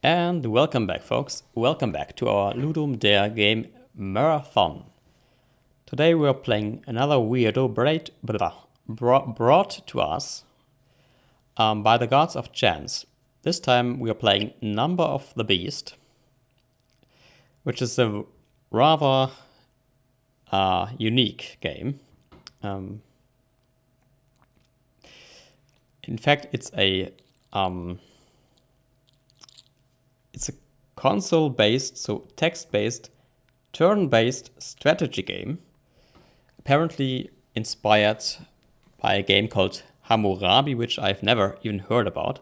And welcome back, folks. Welcome back to our Ludum Dare game Marathon. Today we are playing another weirdo brought to us by the gods of chance. This time we are playing Number of the Beast, which is a rather unique game. In fact, it's a console-based, so text-based, turn-based strategy game, apparently inspired by a game called Hammurabi, which I've never even heard about.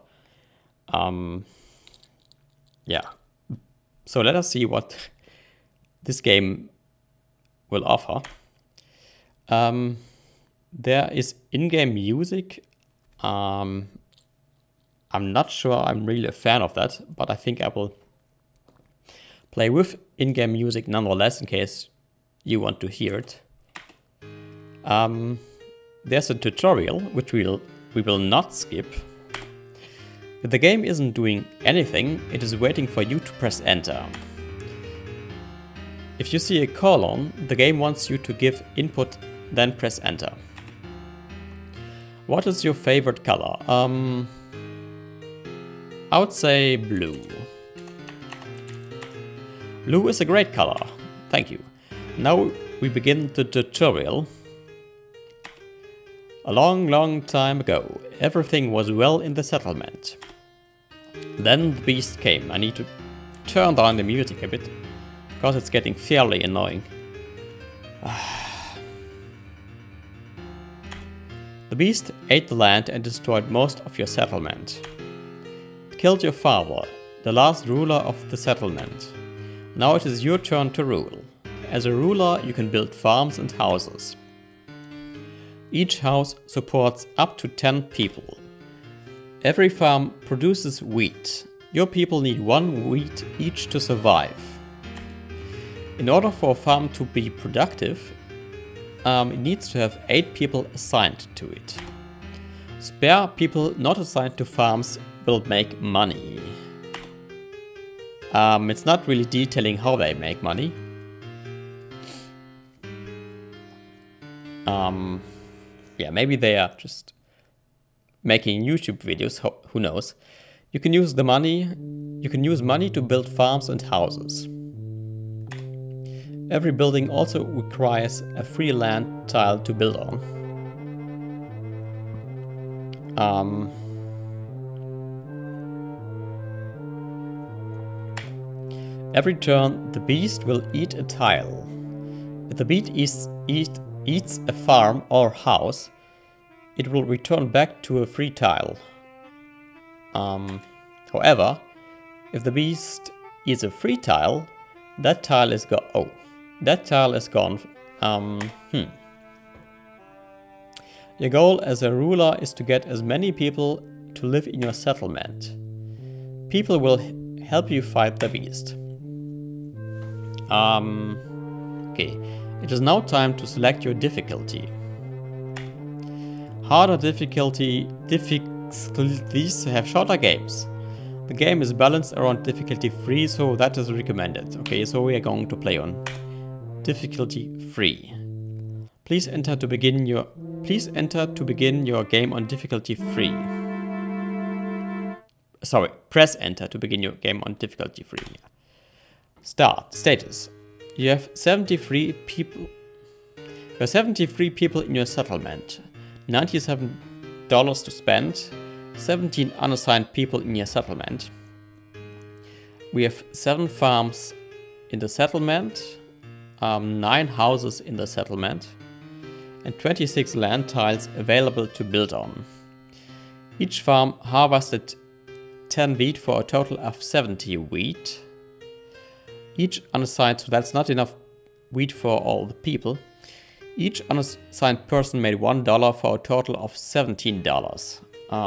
Yeah, so let us see what this game will offer. There is in-game music. I'm not sure I'm really a fan of that, but I think I will play with in-game music nonetheless in case you want to hear it. There's a tutorial which we will not skip. If the game isn't doing anything, it is waiting for you to press enter. If you see a colon, the game wants you to give input, then press enter. What is your favorite color? I would say blue. Blue is a great color. Thank you. Now we begin the tutorial. A long time ago, everything was well in the settlement. Then the beast came. I need to turn down the music a bit, because it's getting fairly annoying. The beast ate the land and destroyed most of your settlement. It killed your father, the last ruler of the settlement. Now it is your turn to rule. As a ruler, you can build farms and houses. Each house supports up to 10 people. Every farm produces wheat. Your people need 1 wheat each to survive. In order for a farm to be productive, it needs to have 8 people assigned to it. Spare people not assigned to farms will make money. It's not really detailing how they make money. Yeah, maybe they are just making YouTube videos, who knows. You can use money to build farms and houses. Every building also requires a free land tile to build on. Every turn, the beast will eat a tile. If the beast eats a farm or house, it will return back to a free tile. However, if the beast eats a free tile, that tile is gone. Oh, that tile is gone. Your goal as a ruler is to get as many people to live in your settlement. People will help you fight the beast. Okay, it is now time to select your difficulty. Harder difficulties have shorter games. The game is balanced around difficulty 3, so that is recommended. Okay, so we are going to play on difficulty 3. Please enter to begin your game on difficulty 3. Sorry, press enter to begin your game on difficulty 3. Start. Status. You have 73 people. There are 73 people in your settlement. $97 to spend. 17 unassigned people in your settlement. We have 7 farms in the settlement, 9 houses in the settlement, and 26 land tiles available to build on. Each farm harvested 10 wheat for a total of 70 wheat. Each unassigned, so that's not enough wheat for all the people. Each unassigned person made $1 for a total of $17.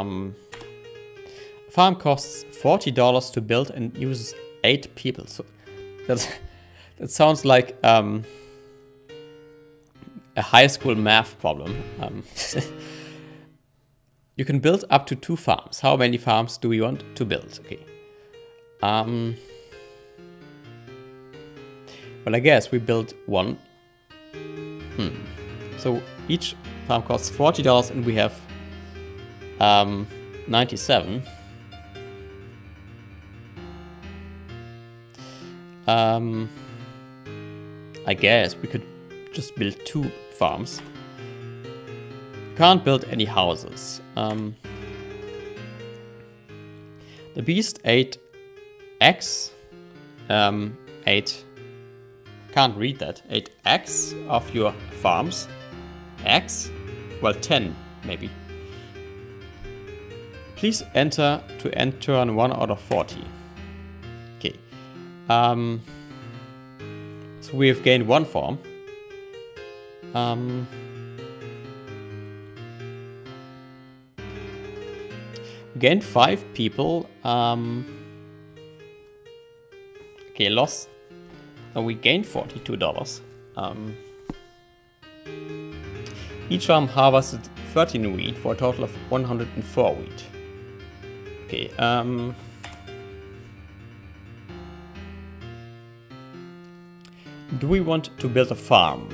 Farm costs $40 to build and uses 8 people. So that sounds like a high school math problem. You can build up to 2 farms. How many farms do we want to build? Okay. Well, I guess we build one. So each farm costs $40 and we have 97. I guess we could just build 2 farms. Can't build any houses. The beast ate eggs. 8. Can't read that. 8 eggs of your farms. Eggs? Well, 10 maybe. Please enter to end turn 1 out of 40. Okay. So we have gained 1 farm. We gained 5 people. Okay, lost. No, we gained $42. Each farm harvested 13 wheat for a total of 104 wheat. Okay, do we want to build a farm?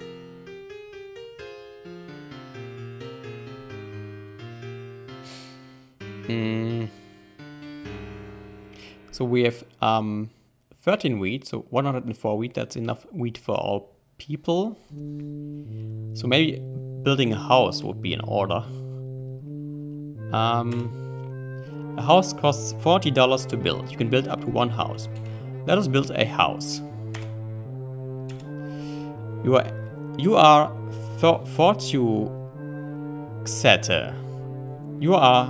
So we have 13 wheat, so 104 wheat, that's enough wheat for all people. So maybe building a house would be in order. A house costs $40 to build. You can build up to 1 house. Let us build a house. You are Fortuxet. You are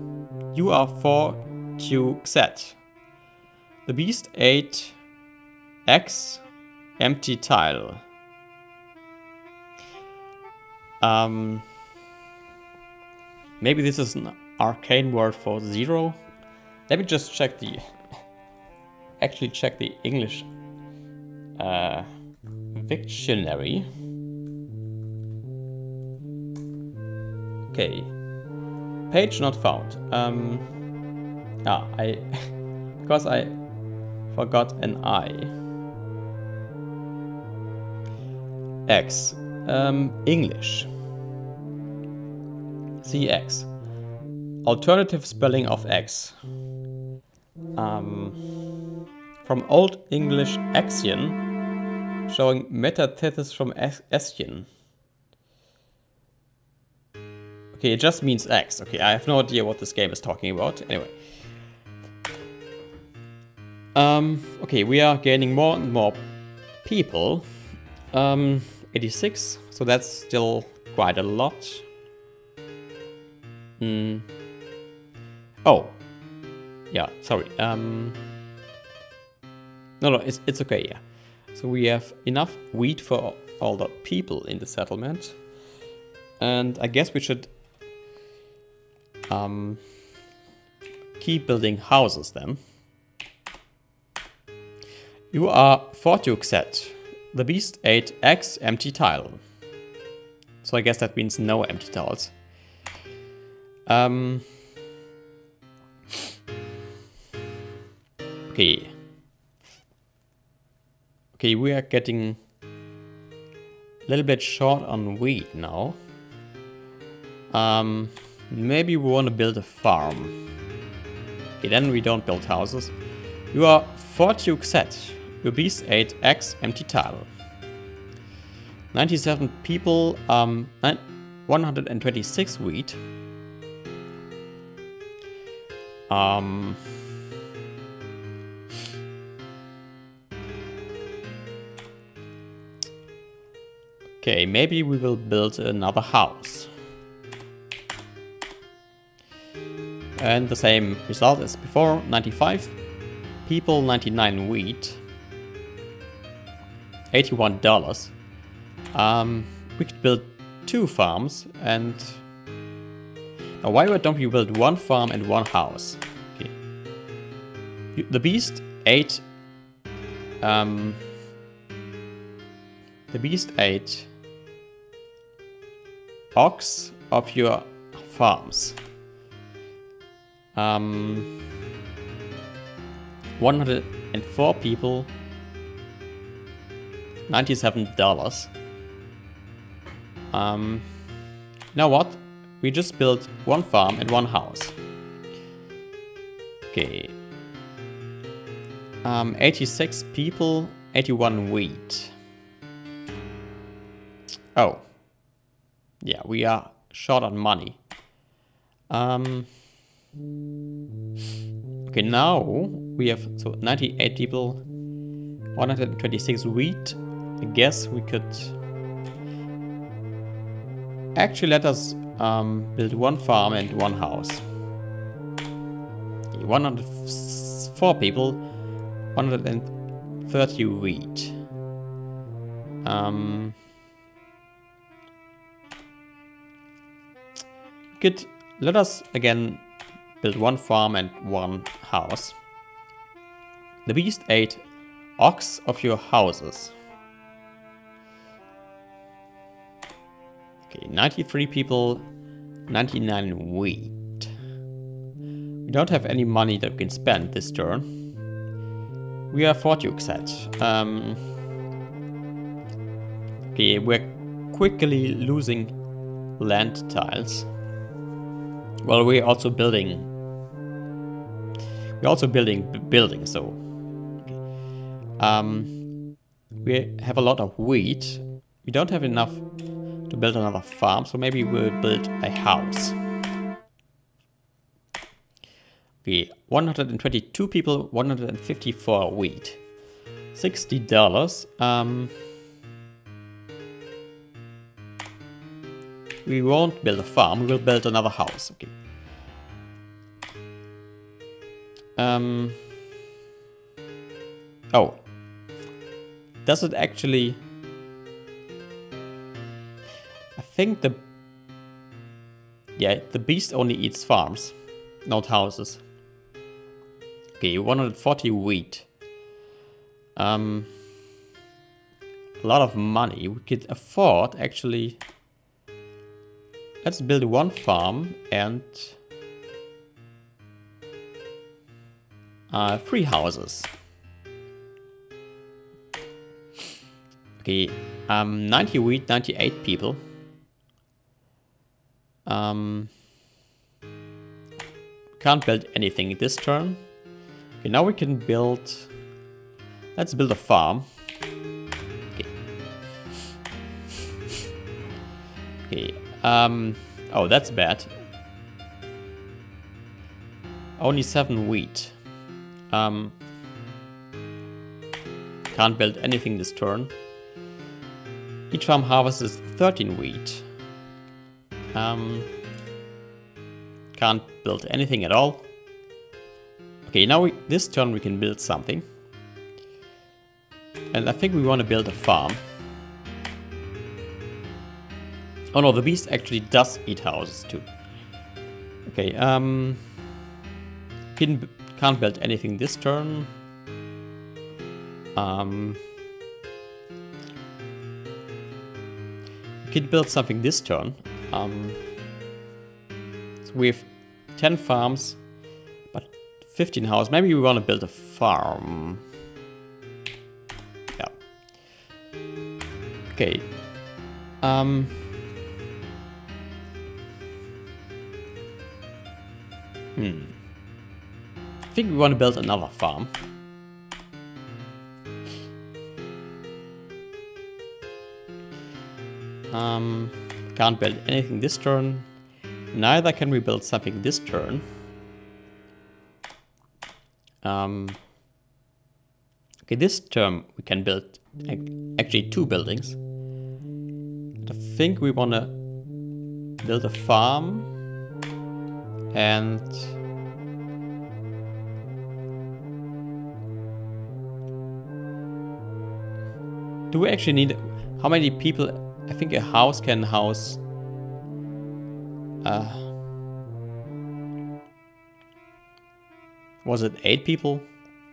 Fortuxet. The beast ate X empty tile. Maybe this is an arcane word for 0. Let me just check the English dictionary. Okay. Page not found. Because I forgot an I. X. English. CX. Alternative spelling of X. From Old English Axion, showing metathesis from Escian. Okay, it just means X. Okay, I have no idea what this game is talking about. Anyway. Okay, we are gaining more and more people. 86, so that's still quite a lot. Oh. Yeah, sorry. No, it's okay, yeah. So we have enough wheat for all the people in the settlement. And I guess we should keep building houses then. You are Fortuxet. The beast ate X empty tile. So I guess that means no empty tiles. Okay. Okay, we are getting a little bit short on wheat now. Maybe we want to build a farm. Okay, then we don't build houses. You are Fortuxet. Your beast ate X empty tile. 97 people, 126 wheat. Okay, maybe we will build another house. And the same result as before, 95 people, 99 wheat. $81. We could build 2 farms and... Now why don't we build 1 farm and 1 house? Okay. The beast ate... the beast ate... ox of your farms. 104 people, $97. You know what? We just built one farm and one house. Okay. 86 people, 81 wheat. Oh. Yeah, we are short on money. Okay, now we have 98 people, 126 wheat. I guess we could actually let us build one farm and one house. Okay, 104 people, 130 wheat. Good. Let us again build one farm and one house. The beast ate ox of your houses. Okay, 93 people, 99 wheat. We don't have any money that we can spend this turn. We are Fortune set. Okay, we're quickly losing land tiles. Well, we're also building. Buildings, so. Okay. We have a lot of wheat. We don't have enough to build another farm, so maybe we'll build a house. Okay, 122 people, 154 wheat. $60. We won't build a farm, we will build another house. Okay. Oh. Does it actually... I think the... Yeah, the beast only eats farms, not houses. Okay, 140 wheat. A lot of money. We could afford actually... Let's build one farm and 3 houses. Okay, 90 wheat, 98 people. Can't build anything this turn. Okay, now we can build... Let's build a farm. Okay. Okay. Oh, that's bad. Only 7 wheat. Can't build anything this turn. Each farm harvests 13 wheat. Can't build anything at all. Okay, now this turn we can build something. And I think we want to build a farm. Oh no, the beast actually does eat houses too. Okay, can't build anything this turn. We could build something this turn. So we have 10 farms, but 15 houses. Maybe we want to build a farm. Yeah. Okay. I think we want to build another farm. Can't build anything this turn. Neither can we build something this turn. Okay, this turn we can build actually 2 buildings. But I think we want to build a farm and do we actually need... How many people? I think a house can house... was it 8 people?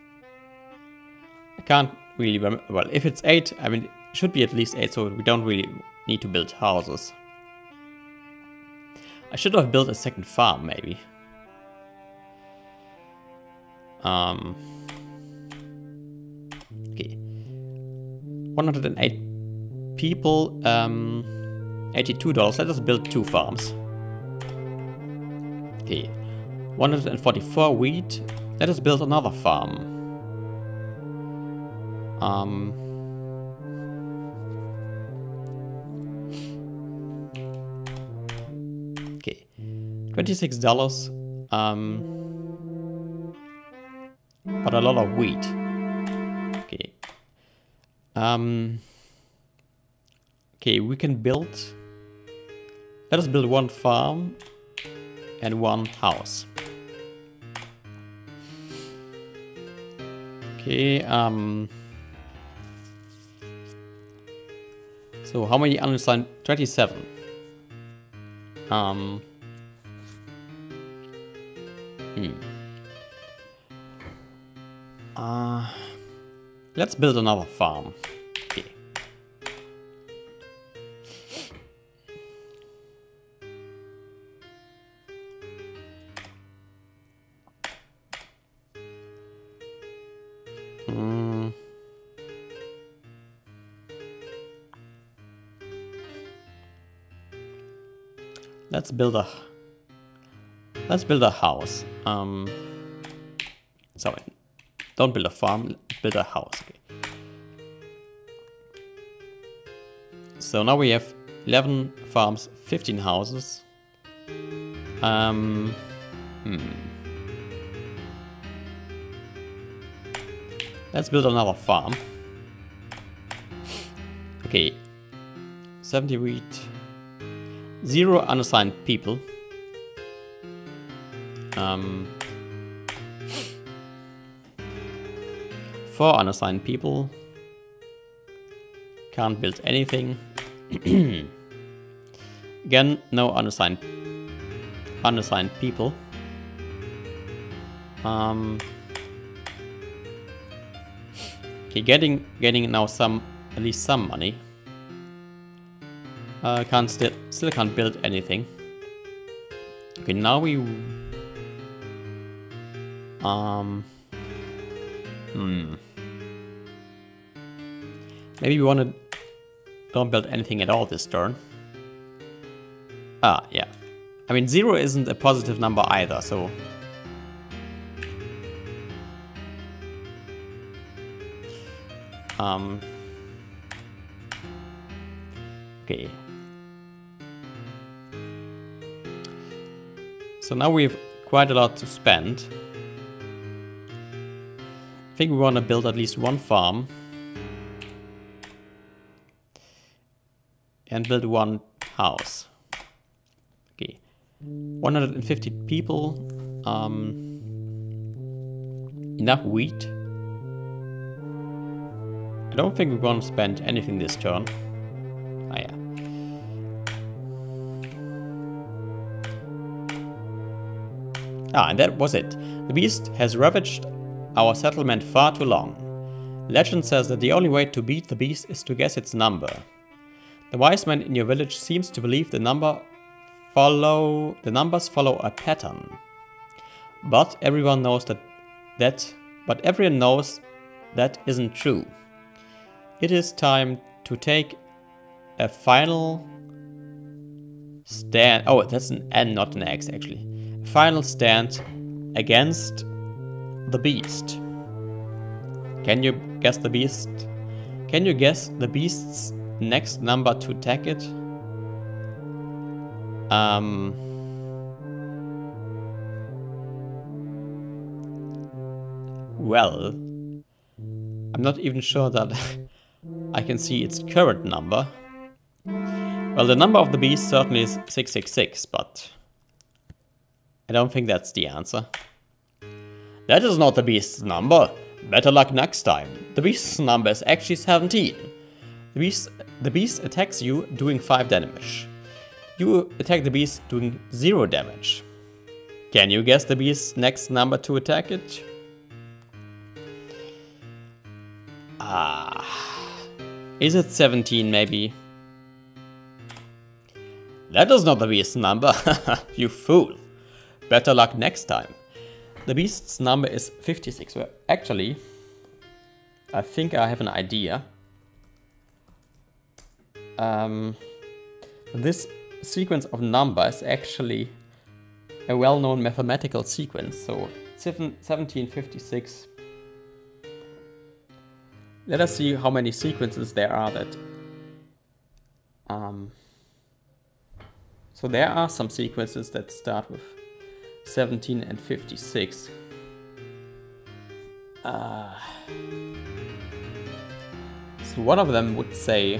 I can't really remember. Well, if it's 8, I mean, it should be at least 8, so we don't really need to build houses. I should have built a second farm, maybe. 108 people, $82. Let us build 2 farms. Okay. 144 wheat. Let us build another farm. Okay. $26. But a lot of wheat. Okay. Okay, we can build... Let us build 1 farm and 1 house. Okay, so how many unassigned? 27. Let's build another farm. Okay. Let's build a house. Sorry, don't build a farm, build a house. Okay. So now we have 11 farms, 15 houses. Let's build another farm. Okay, 70 wheat. 0 unassigned people. 4 unassigned people. Can't build anything. Again, no unassigned people. Okay, getting now at least some money. Still can't build anything. Okay, now we maybe we wanna don't build anything at all this turn. Yeah. I mean 0 isn't a positive number either, so okay. So now we have quite a lot to spend. I think we want to build at least 1 farm. And build 1 house. Okay. 150 people. Enough wheat. I don't think we're going to spend anything this turn. Ah, yeah. And that was it. The beast has ravaged our settlement far too long. Legend says that the only way to beat the beast is to guess its number. The wise man in your village seems to believe the numbers follow a pattern. But everyone knows that isn't true. It is time to take a final stand. Oh, that's an N, not an X actually. Final stand against the beast. Can you guess the beast? Can you guess the beast's next number to attack it? Well, I'm not even sure that I can see its current number. Well, the number of the beast certainly is 666, but I don't think that's the answer. That is not the beast's number. Better luck next time. The beast's number is actually 17. The beast attacks you doing 5 damage. You attack the beast doing 0 damage. Can you guess the beast's next number to attack it? Is it 17 maybe? That is not the beast's number, you fool. Better luck next time. The beast's number is 56. Well, actually, I think I have an idea. This sequence of numbers is actually a well-known mathematical sequence. So 1756. Let us see how many sequences there are that. So there are some sequences that start with 17 and 56. So one of them would say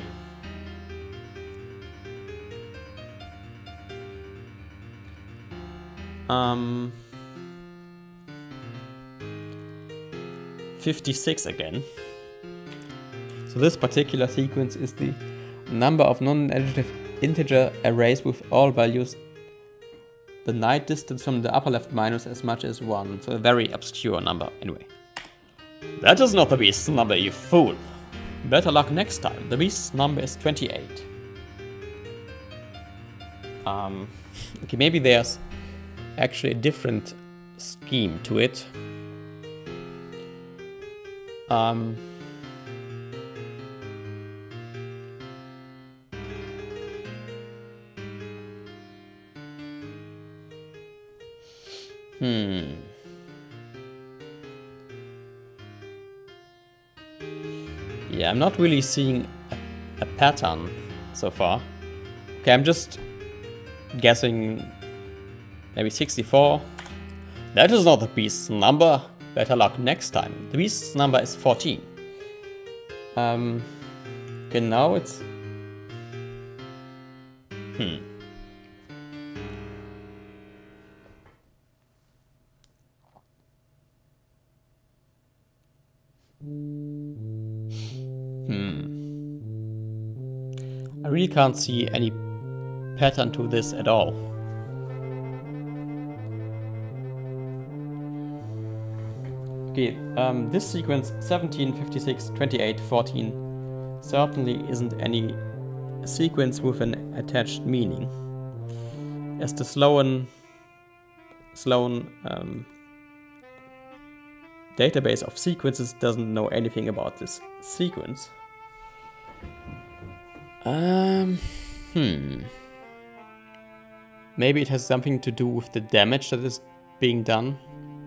56 again. So this particular sequence is the number of non-negative integer arrays with all values the night distance from the upper left minus as much as 1. So a very obscure number anyway. That is not the beast's number, you fool. Better luck next time. The beast's number is 28. Okay, maybe there's actually a different scheme to it. Yeah, I'm not really seeing a pattern so far. Okay, I'm just guessing maybe 64. That is not the beast's number. Better luck next time. The beast's number is 14. Okay, now it's... I really can't see any pattern to this at all. Okay, this sequence 17, 56, 28, 14 certainly isn't any sequence with an attached meaning, as the Sloan database of sequences doesn't know anything about this sequence. Maybe it has something to do with the damage that is being done.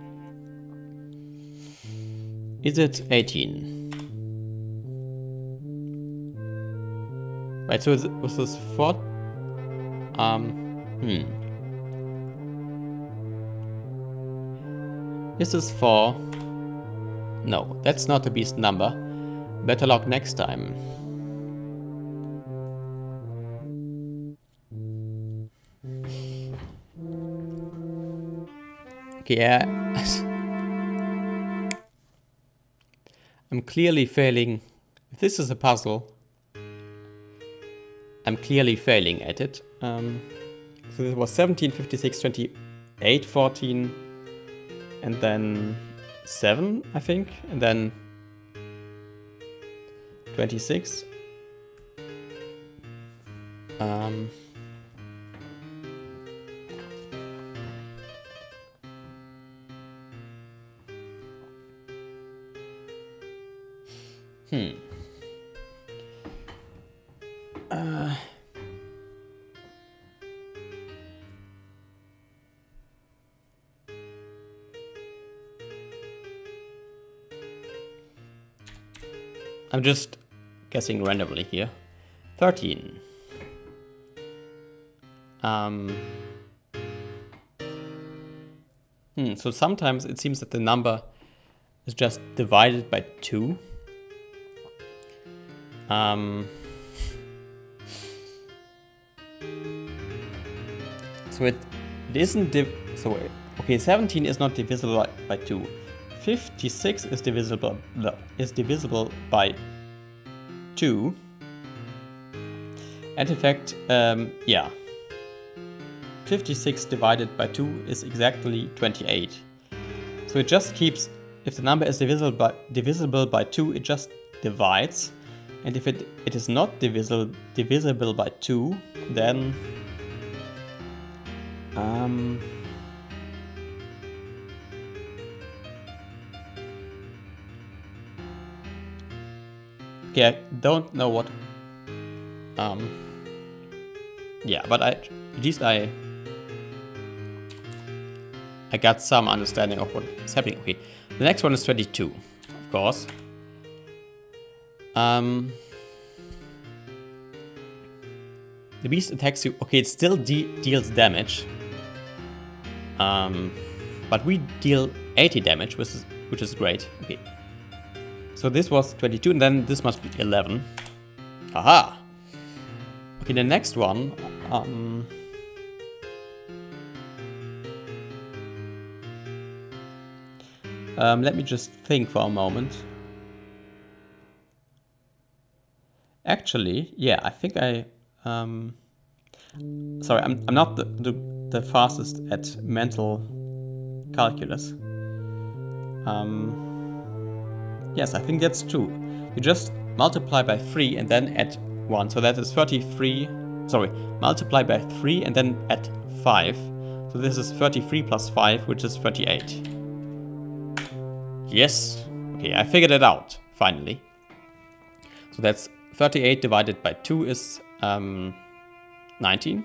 Is it 18? Right, so was this 4? Is this 4? No, that's not the beast number. Better luck next time. Okay, yeah. I'm clearly failing. If this is a puzzle, I'm clearly failing at it. So it was 17, 56, 28, 14, and then 7, I think, and then 26. I'm just guessing randomly here. 13. So sometimes it seems that the number is just divided by 2. So it isn't okay, 17 is not divisible by 2. 56 is divisible by 2. And in fact, yeah. 56 divided by 2 is exactly 28. So it just keeps, if the number is divisible by 2, it just divides. And if it is not divisible by 2, then okay, I don't know what Yeah, but at least I got some understanding of what's happening. Okay, the next one is 22, of course. The beast attacks you. Okay, it still deals damage. But we deal 80 damage, which is great. Okay. So this was 22, and then this must be 11. Aha! Okay, the next one. Let me just think for a moment. Actually, yeah, I think I... sorry, I'm not the fastest at mental calculus. Yes, I think that's true. You just multiply by 3 and then add 1. So that is 33. Sorry, multiply by 3 and then add 5. So this is 33 plus 5, which is 38. Yes. Okay, I figured it out, finally. So that's 38 divided by 2 is 19.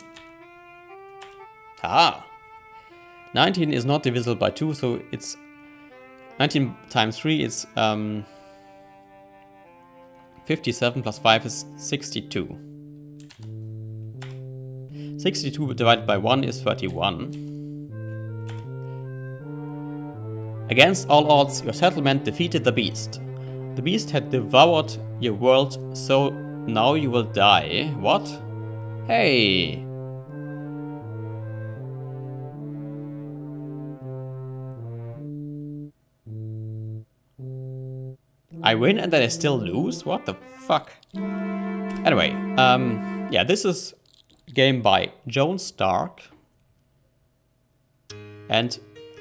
Ah! 19 is not divisible by 2, so it's 19 times 3 is 57 plus 5 is 62. 62 divided by 1 is 31. Against all odds, your settlement defeated the beast. The beast had devoured your world, so now you will die. What? Hey! I win and then I still lose? What the fuck? Anyway, yeah, this is a game by Joan Stark and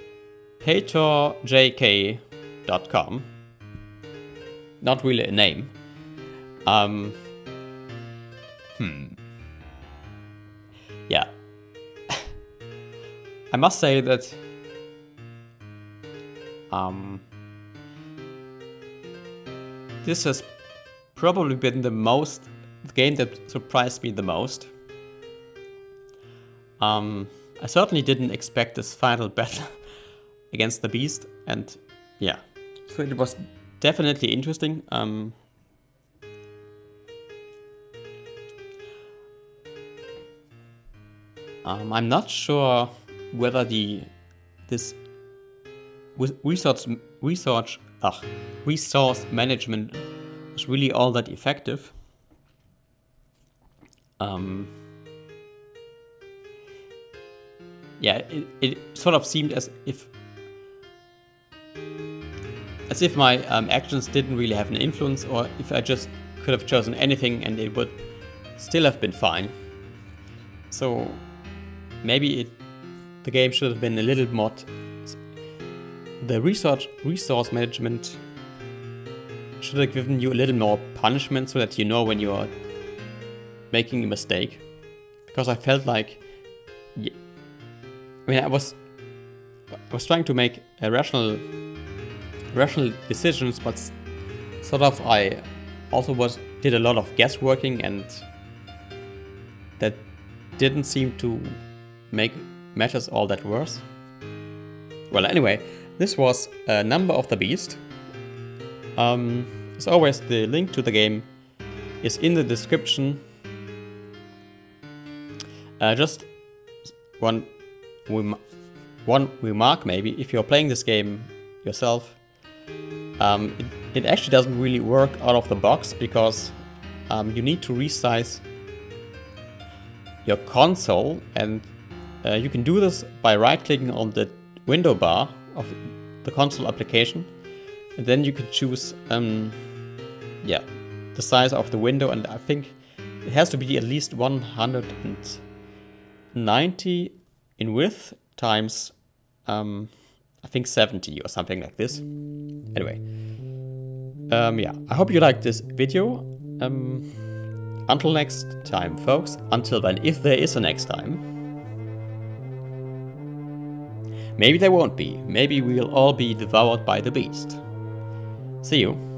PatorJK.com. Not really a name. Yeah. I must say that this has probably been the game that surprised me the most. I certainly didn't expect this final battle against the beast, and yeah, so it was definitely interesting. I'm not sure whether this resource management was really all that effective. Yeah, it sort of seemed as if my actions didn't really have an influence, or if I just could have chosen anything and it would still have been fine. So maybe the game should have been a little more... The resource management should have given you a little more punishment so that you know when you're making a mistake. Because I felt like... I mean, I was trying to make a rational decisions, but sort of I also did a lot of guessworking, and that didn't seem to make matters all that worse. Well, anyway, this was Number of the Beast. As always, the link to the game is in the description. Just one remark maybe, if you're playing this game yourself, it actually doesn't really work out of the box, because you need to resize your console, and you can do this by right-clicking on the window bar of the console application, and then you can choose yeah, the size of the window, and I think it has to be at least 190 in width times I think 70 or something like this. Anyway, yeah, I hope you liked this video. Until next time, folks. Until then, if there is a next time. Maybe there won't be. Maybe we'll all be devoured by the beast. See you.